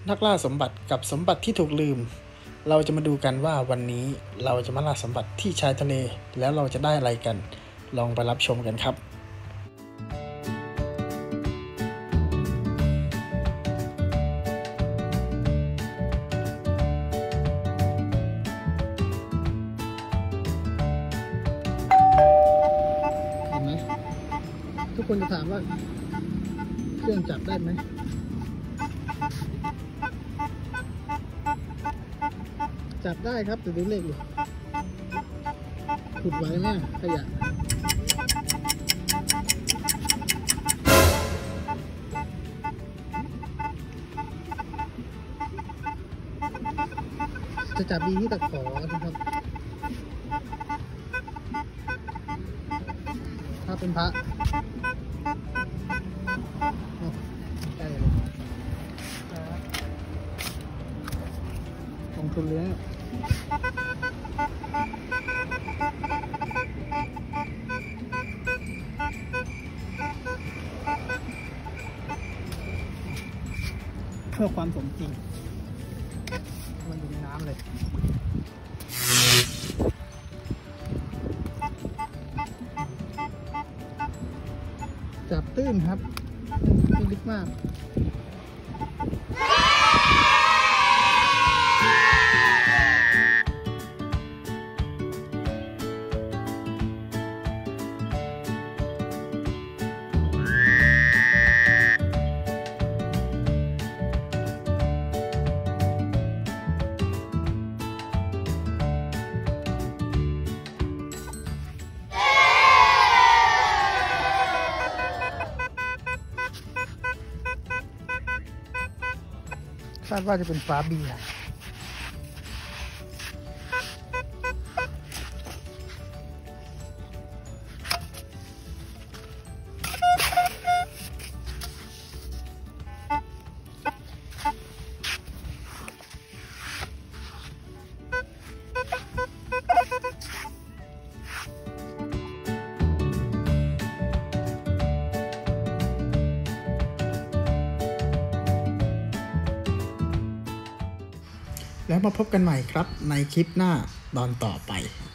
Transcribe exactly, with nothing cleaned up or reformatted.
นักล่าสมบัติกับสมบัติที่ถูกลืมเราจะมาดูกันว่าวันนี้เราจะมาล่าสมบัติที่ชายทะเลแล้วเราจะได้อะไรกันลองไปรับชมกันครับเห็นไหมทุกคนจะถามว่าเครื่องจับได้ไหมจับได้ครับแต่ดูเลขอยู่ขุดไว้ไหมขยะจะจับดีที่ตะขอนะครับถ้าเป็นพระใกล้เลยลงทุนเลยนะเพื่อความสมจริงมันอยู่ในน้ำเลยจับตื้นครับไม่ลึกมากคาดว่าจะเป็นฟ้าเบียร์แล้วมาพบกันใหม่ครับในคลิปหน้าตอนต่อไป